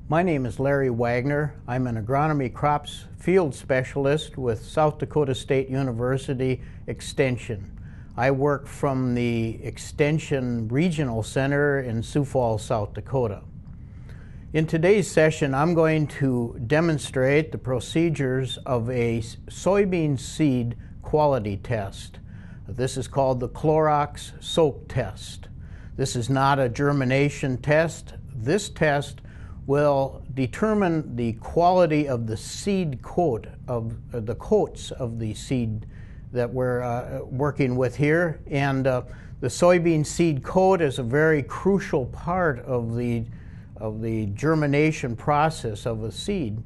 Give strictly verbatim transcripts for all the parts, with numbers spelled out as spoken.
My name is Larry Wagner. I'm an agronomy crops field specialist with South Dakota State University Extension. I work from the Extension Regional Center in Sioux Falls, South Dakota. In today's session, I'm going to demonstrate the procedures of a soybean seed quality test. This is called the Clorox soak test. This is not a germination test. This test will determine the quality of the seed coat, of uh, the coats of the seed that we're uh, working with here. And uh, the soybean seed coat is a very crucial part of the, of the germination process of a seed.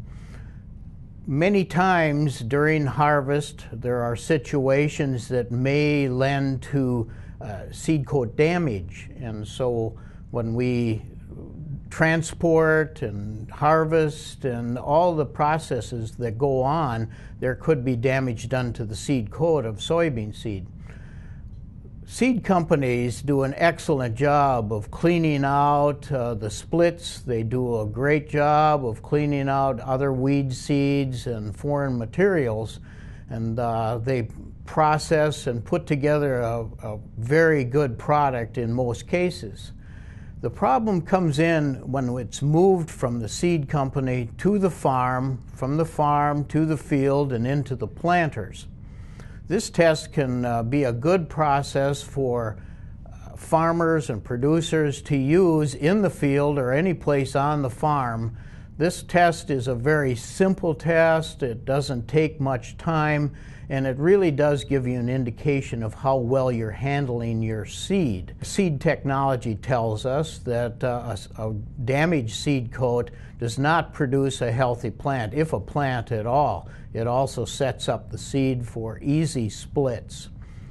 Many times during harvest, there are situations that may lend to uh, seed coat damage. And so when we transport and harvest and all the processes that go on, there could be damage done to the seed coat of soybean seed. Seed companies do an excellent job of cleaning out uh, the splits. They do a great job of cleaning out other weed seeds and foreign materials, and uh, they process and put together a, a very good product in most cases. The problem comes in when it's moved from the seed company to the farm, from the farm to the field and into the planters. This test can uh, be a good process for uh, farmers and producers to use in the field or any place on the farm. This test is a very simple test. It doesn't take much time, and it really does give you an indication of how well you're handling your seed. Seed technology tells us that uh, a, a damaged seed coat does not produce a healthy plant, if a plant at all. It also sets up the seed for easy splits.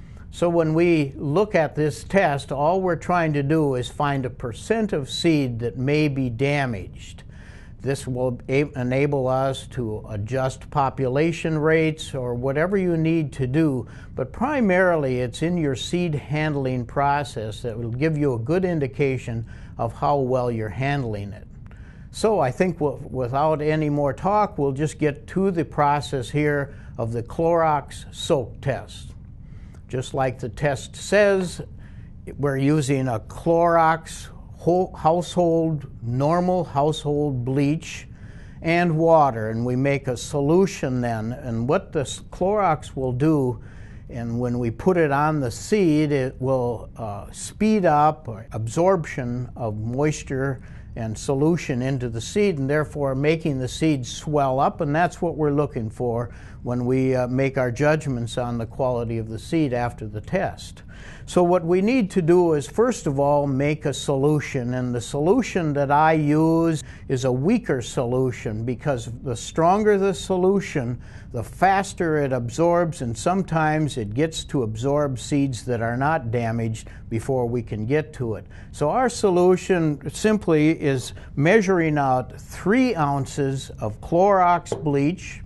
So when we look at this test, all we're trying to do is find a percent of seed that may be damaged. This will enable us to adjust population rates or whatever you need to do, but primarily it's in your seed handling process that will give you a good indication of how well you're handling it. So I think we'll, without any more talk, we'll just get to the process here of the Clorox soak test. Just like the test says, we're using a Clorox household, normal household bleach and water, and we make a solution then. And what the Clorox will do, and when we put it on the seed, it will uh, speed up absorption of moisture and solution into the seed, and therefore making the seed swell up, and that's what we're looking for when we uh, make our judgments on the quality of the seed after the test. So what we need to do is, first of all, make a solution, and the solution that I use is a weaker solution, because the stronger the solution, the faster it absorbs, and sometimes it gets to absorb seeds that are not damaged before we can get to it. So our solution simply is measuring out three ounces of Clorox bleach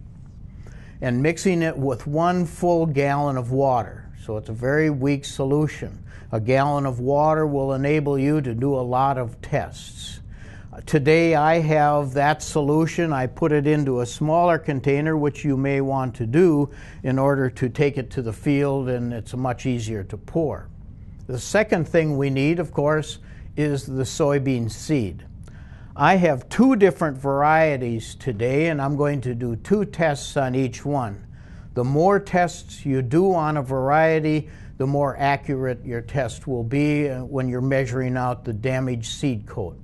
and mixing it with one full gallon of water. So it's a very weak solution. A gallon of water will enable you to do a lot of tests. Uh, today I have that solution. I put it into a smaller container, which you may want to do in order to take it to the field, and it's much easier to pour. The second thing we need, of course, is the soybean seed. I have two different varieties today, and I'm going to do two tests on each one. The more tests you do on a variety, the more accurate your test will be when you're measuring out the damaged seed coat.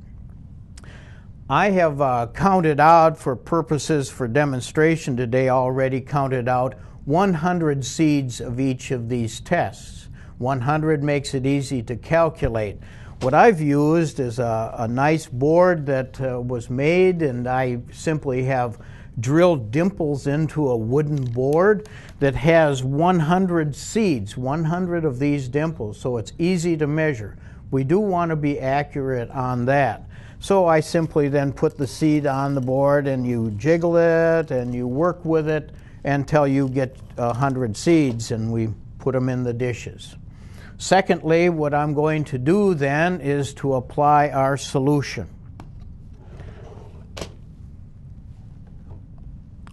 I have uh, counted out, for purposes for demonstration today, already counted out one hundred seeds of each of these tests. one hundred makes it easy to calculate. What I've used is a, a nice board that uh, was made, and I simply have drilled dimples into a wooden board that has one hundred seeds, one hundred of these dimples, so it's easy to measure. We do want to be accurate on that. So I simply then put the seed on the board, and you jiggle it and you work with it until you get one hundred seeds, and we put them in the dishes. Secondly, what I'm going to do then is to apply our solution.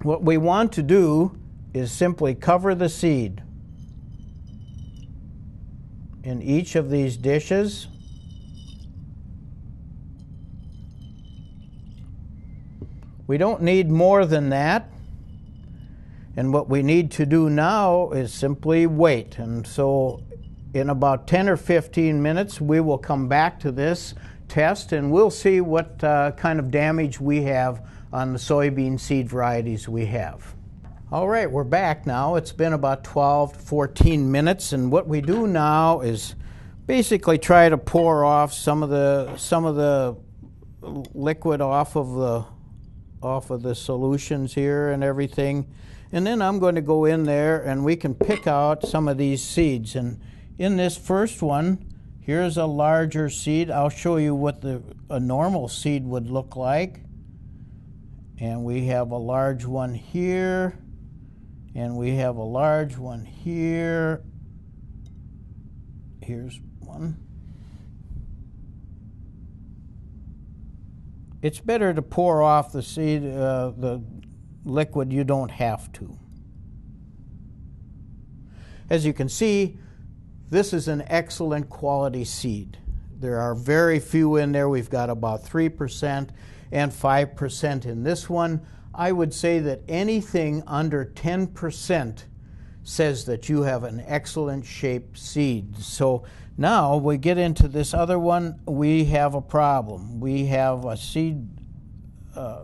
What we want to do is simply cover the seed in each of these dishes. We don't need more than that. And what we need to do now is simply wait. And so in about ten or fifteen minutes, we will come back to this test and we'll see what uh, kind of damage we have on the soybean seed varieties we have. All right, we're back now. It's been about twelve to fourteen minutes, and what we do now is basically try to pour off some of the some of the liquid off of the off of the solutions here and everything. And then I'm going to go in there and we can pick out some of these seeds. And in this first one, here's a larger seed. I'll show you what the a normal seed would look like. And we have a large one here, and we have a large one here. Here's one. It's better to pour off the seed, uh, the liquid. You don't have to. As you can see, this is an excellent quality seed. There are very few in there. We've got about three percent and five percent in this one. I would say that anything under ten percent says that you have an excellent shaped seed. So now we get into this other one, we have a problem. We have a seed uh,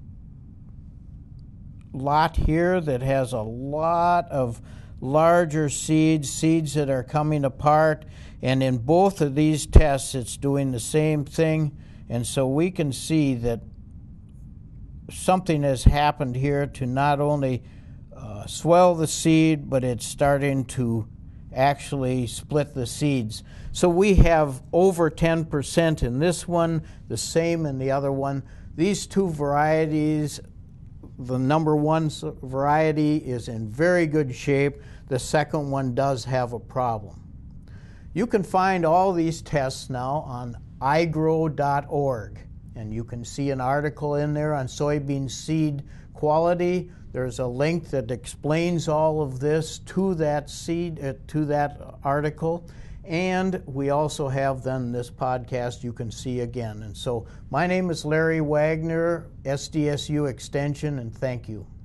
lot here that has a lot of larger seeds, seeds that are coming apart, and in both of these tests it's doing the same thing. And so we can see that something has happened here to not only uh, swell the seed, but it's starting to actually split the seeds. So we have over ten percent in this one, the same in the other one. These two varieties, the number one variety is in very good shape. The second one does have a problem. You can find all these tests now on agro dot org, and you can see an article in there on soybean seed quality. There's a link that explains all of this to that seed, uh, to that article, and we also have then this podcast you can see again. And so my name is Larry Wagner, S D S U Extension, and thank you.